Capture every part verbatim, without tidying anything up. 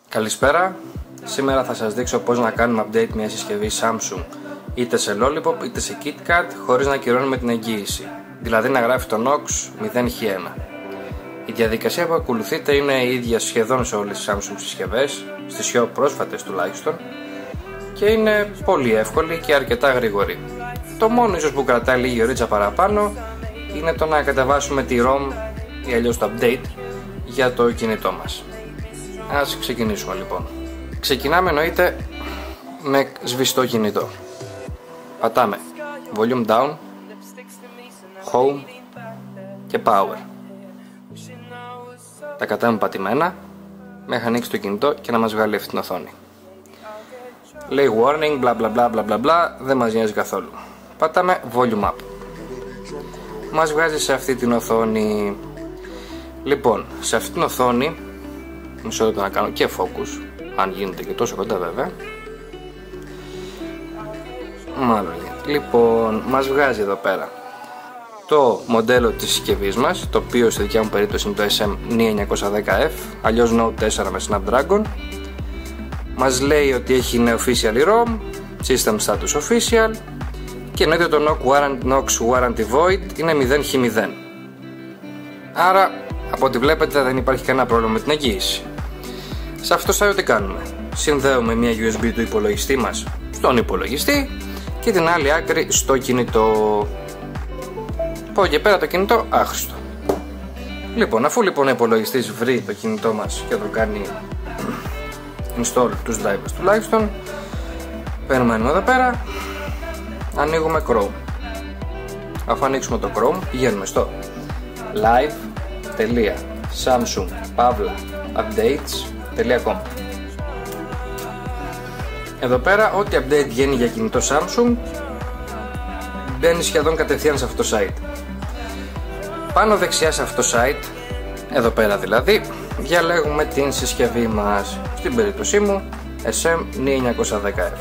Καλησπέρα. Σήμερα θα σας δείξω πώς να κάνουμε update μια συσκευή Samsung είτε σε Lollipop είτε σε KitKat χωρίς να ακυρώνουμε την εγγύηση, δηλαδή να γράφει το Knox μηδέν χ ένα. Η διαδικασία που ακολουθείται είναι η ίδια σχεδόν σε όλες τις Samsung συσκευές, στις πιο πρόσφατες τουλάχιστον, και είναι πολύ εύκολη και αρκετά γρήγορη. Το μόνο ίσως που κρατάει λίγη ωρίτσα παραπάνω είναι το να κατεβάσουμε τη ROM ή αλλιώς το update για το κινητό μας. Ας ξεκινήσουμε λοιπόν. Ξεκινάμε εννοείται με σβηστό κινητό. Πατάμε volume down, home και power. Τα κατάμε πατημένα μέχρι να ανοίξει το κινητό και να μας βγάλει αυτή την οθόνη. Λέει warning, μπλα μπλα μπλα μπλα μπλα μπλα, δεν μας νοιάζει καθόλου. Πατάμε volume up. Μας βγάζει σε αυτή την οθόνη. Λοιπόν, σε αυτή την οθόνη, μισό λεπτό να κάνω και focus, αν γίνεται και τόσο κοντά βέβαια. Μάλλον γίνεται. Λοιπόν, μας βγάζει εδώ πέρα το μοντέλο της συσκευής μας, το οποίο στη δικιά μου περίπτωση είναι το ες εμ νι εννιακόσια δέκα εφ, αλλιώς Note τέσσερα με Snapdragon. Μας λέει ότι έχει είναι official ROM, system status official, και εννοείται το Knox warranty void είναι μηδέν χ μηδέn. Άρα, από ό,τι βλέπετε δεν υπάρχει κανένα πρόβλημα με την εγγύηση. Σε αυτό το site τι κάνουμε? Συνδέουμε μια γιου ες μπι του υπολογιστή μας στον υπολογιστή και την άλλη άκρη στο κινητό. Από εκεί πέρα το κινητό άχρηστο. Λοιπόν, αφού λοιπόν ο υπολογιστής βρει το κινητό μας και το κάνει install τους drivers τουλάχιστον, περιμένουμε εδώ πέρα, ανοίγουμε Chrome. Αφού ανοίξουμε το Chrome, πηγαίνουμε στο live.samsung.updates.com. Εδώ πέρα ό,τι update βγαίνει για κινητό Samsung μπαίνει σχεδόν κατευθείαν σε αυτό το site. Πάνω δεξιά σε αυτό το site, εδώ πέρα δηλαδή, διαλέγουμε την συσκευή μας. Στην περίπτωσή μου ες εμ νι εννιακόσια δέκα εφ.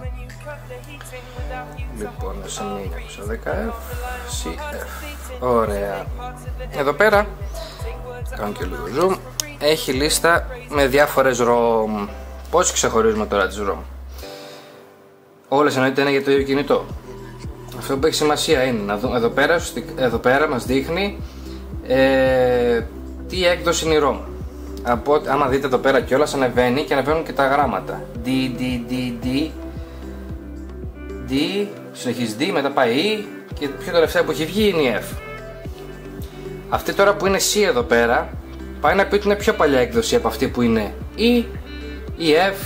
Λοιπόν, ες εμ νι εννιακόσια δέκα εφ, σι εφ. Ωραία. Εδώ πέρα, κάνω και λίγο zoom, έχει λίστα με διάφορες ROM. Πώς ξεχωρίζουμε τώρα τις ROM? Όλες εννοείται είναι για το ίδιο κινητό. Αυτό που έχει σημασία είναι να δούμε εδώ πέρα, εδώ πέρα μας δείχνει ε, τι έκδοση είναι η ROM. Από, άμα δείτε εδώ πέρα κιόλας ανεβαίνει και ανεβαίνουν και τα γράμματα D, D, D, D, D, συνεχίζει D, μετά πάει E και πιο τελευταία που έχει βγει είναι η F. Αυτή τώρα που είναι C εδώ πέρα πάει να πει ότι είναι πιο παλιά έκδοση από αυτή που είναι E, η F,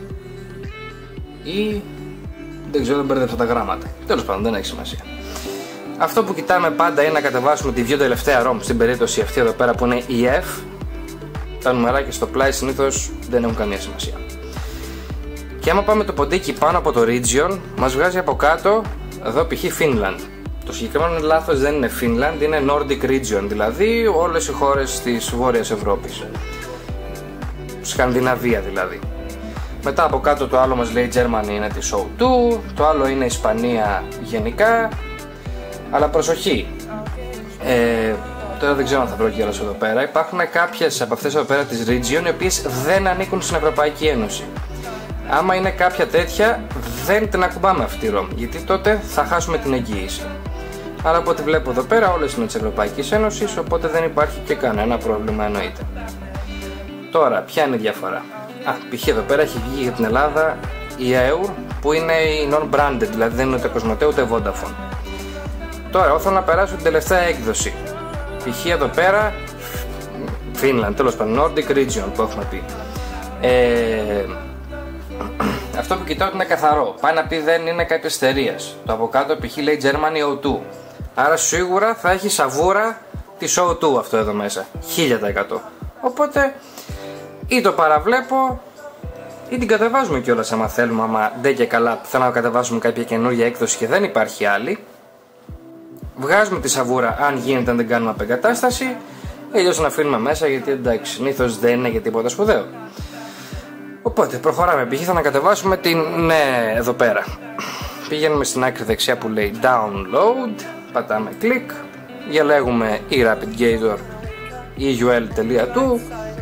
E, δεν ξέρω, δεν μπερδεύω τα γράμματα. Τέλος πάντων, δεν έχει σημασία. Αυτό που κοιτάμε πάντα είναι να κατεβάσουμε τη πιο τελευταία ROM, στην περίπτωση αυτή εδώ πέρα που είναι η F. Τα νουμεράκια στο πλάι συνήθως δεν έχουν καμία σημασία. Και άμα πάμε το ποντίκι πάνω από το region, μας βγάζει από κάτω εδώ π.χ. Finland. Το συγκεκριμένο είναι λάθος, δεν είναι Finland, είναι Nordic region, δηλαδή όλες οι χώρες της Βόρειας Ευρώπης. Σκανδιναβία δηλαδή. Μετά από κάτω το άλλο μας λέει Germany είναι τη σι ο δύο, το άλλο είναι Ισπανία γενικά, αλλά προσοχή. Ε, τώρα δεν ξέρω αν θα βρω κιόλας εδώ πέρα. Υπάρχουν κάποιες από αυτές εδώ πέρα της region οι οποίες δεν ανήκουν στην Ευρωπαϊκή Ένωση. Άμα είναι κάποια τέτοια δεν την ακουμπάμε αυτή η ROM, γιατί τότε θα χάσουμε την εγγύηση. Άρα από ό,τι βλέπω εδώ πέρα όλες είναι της Ευρωπαϊκής Ένωσης, οπότε δεν υπάρχει και κανένα πρόβλημα εννοείται. Τώρα, ποια είναι η διαφορά? Α, π.χ. εδώ πέρα έχει βγει για την Ελλάδα η Eur που είναι η non-branded, δηλαδή δεν είναι ούτε Cosmote ούτε Vodafone. Τώρα, θέλω να περάσω την τελευταία έκδοση. Π.χ. εδώ πέρα Finland, τέλος πάντων, Nordic region που έχουμε πει. Ε, αυτό που κοιτάω είναι καθαρό. Πάει να πει δεν είναι κάποιες εταιρείες. Το από κάτω π.χ. λέει Germany ο δύο. Άρα σίγουρα θα έχει σαβούρα τη σι ο δύο αυτό εδώ μέσα. χίλια τοις εκατό. Οπότε ή το παραβλέπω ή την κατεβάζουμε κιόλας άμα θέλουμε, άμα δεν και καλά θέλω να κατεβάσουμε κάποια καινούργια έκδοση και δεν υπάρχει άλλη. Βγάζουμε τη σαβούρα αν γίνεται, αν δεν κάνουμε απεγκατάσταση, αλλιώς να αφήνουμε μέσα, γιατί εντάξει συνήθως δεν είναι για τίποτα σπουδαίο. Οπότε προχωράμε, π.χ. θα να κατεβάσουμε την, ναι, εδώ πέρα. Πηγαίνουμε στην άκρη δεξιά που λέει download, πατάμε κλικ, διαλέγουμε eRapidGator ι γιου ελ τελεία του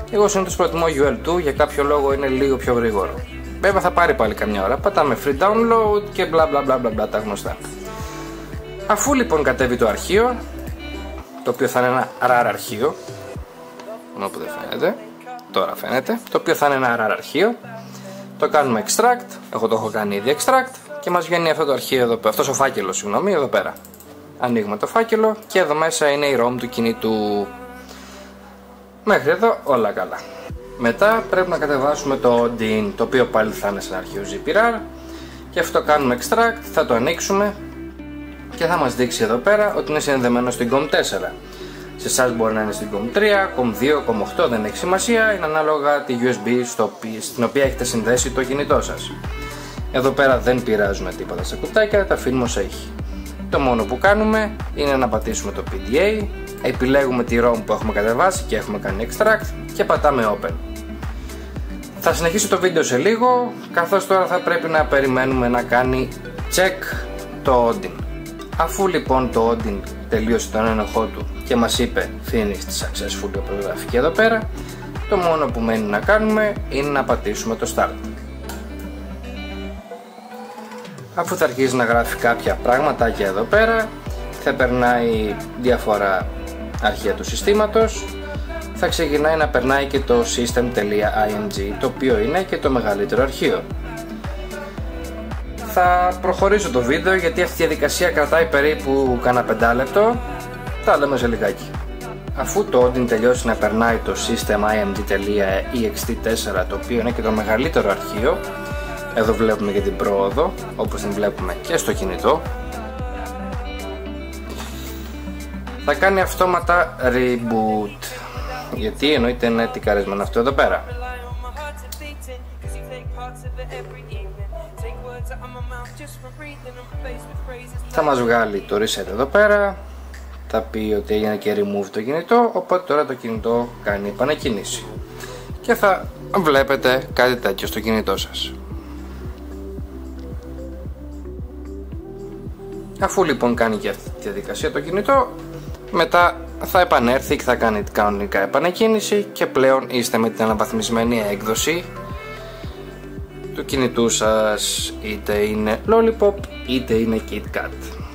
Εγώ συνήθως προτιμώ γιου ελ δύο, για κάποιο λόγο είναι λίγο πιο γρήγορο. Βέβαια θα πάρει πάλι καμιά ώρα, πατάμε free download και μπλα μπλα μπλα μπλα, τα γνωστά. Αφού λοιπόν κατέβει το αρχείο, το οποίο θα είναι ένα rar αρχείο, όπου δεν φαίνεται, τώρα φαίνεται, το οποίο θα είναι ένα rar αρχείο, το κάνουμε extract, εγώ το έχω κάνει ήδη extract και μας βγαίνει αυτό το αρχείο εδώ, αυτός ο φάκελος, συγγνώμη, εδώ πέρα. Ανοίγουμε το φάκελο και εδώ μέσα είναι η ROM του κινητού. Μέχρι εδώ όλα καλά. Μετά πρέπει να κατεβάσουμε το Odin, το οποίο πάλι θα είναι σε ένα αρχείο ζι πι rar, και αυτό κάνουμε extract, θα το ανοίξουμε και θα μας δείξει εδώ πέρα ότι είναι συνδεμένο στην κομ τέσσερα. Σε εσάς μπορεί να είναι στην κομ τρία, κομ δύο, κομ οκτώ, δεν έχει σημασία, είναι ανάλογα τη γιου ες μπι στο, στην οποία έχετε συνδέσει το κινητό σας. Εδώ πέρα δεν πειράζουμε τίποτα στα κουτάκια, τα αφήνουμε όσο έχει. Το μόνο που κάνουμε είναι να πατήσουμε το πι ντι έι, επιλέγουμε τη ROM που έχουμε κατεβάσει και έχουμε κάνει extract και πατάμε open. Θα συνεχίσω το βίντεο σε λίγο, καθώς τώρα θα πρέπει να περιμένουμε να κάνει check το Odin. Αφού λοιπόν το Odin τελείωσε τον έλεγχό του και μας είπε finished successful, όπως γράφει και εδώ πέρα, το μόνο που μένει να κάνουμε είναι να πατήσουμε το start. Αφού θα αρχίσει να γράφει κάποια πραγματάκια εδώ πέρα, θα περνάει διάφορα αρχεία του συστήματος, θα ξεκινάει να περνάει και το system.img, το οποίο είναι και το μεγαλύτερο αρχείο. Θα προχωρήσω το βίντεο γιατί αυτή η διαδικασία κρατάει περίπου κάνα πέντε λεπτό, τα λέμε σε λιγάκι. Αφού το Odin τελειώσει να περνάει το system.img.ext τέσσερα, το οποίο είναι και το μεγαλύτερο αρχείο, εδώ βλέπουμε και την πρόοδο, όπως την βλέπουμε και στο κινητό, θα κάνει αυτόματα reboot, γιατί εννοείται είναι τικαρισμένο αυτό εδώ πέρα. Θα μας βγάλει το reset εδώ πέρα, θα πει ότι έγινε και remove το κινητό, οπότε τώρα το κινητό κάνει επανεκκίνηση και θα βλέπετε κάτι τέτοιο στο κινητό σας. Αφού λοιπόν κάνει και αυτή τη διαδικασία το κινητό, μετά θα επανέλθει και θα κάνει κανονικά επανεκκίνηση και πλέον είστε με την αναβαθμισμένη έκδοση του κινητού σας, είτε είναι Lollipop είτε είναι KitKat.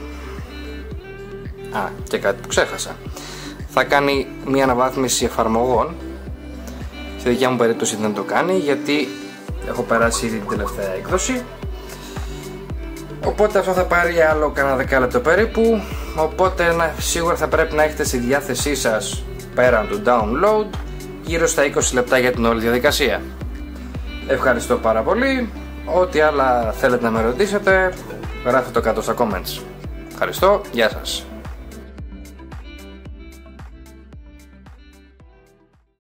Α, και κάτι που ξέχασα, θα κάνει μια αναβάθμιση εφαρμογών. Στη δικιά μου περίπτωση δεν το κάνει γιατί έχω περάσει ήδη την τελευταία έκδοση, οπότε αυτό θα πάρει άλλο κανένα δεκάλεπτο περίπου, οπότε να, σίγουρα θα πρέπει να έχετε στη διάθεσή σας πέραν του download γύρω στα είκοσι λεπτά για την όλη διαδικασία. Ευχαριστώ πάρα πολύ, ό,τι άλλα θέλετε να με ρωτήσετε γράφετε το κάτω στα comments. Ευχαριστώ, γεια σας.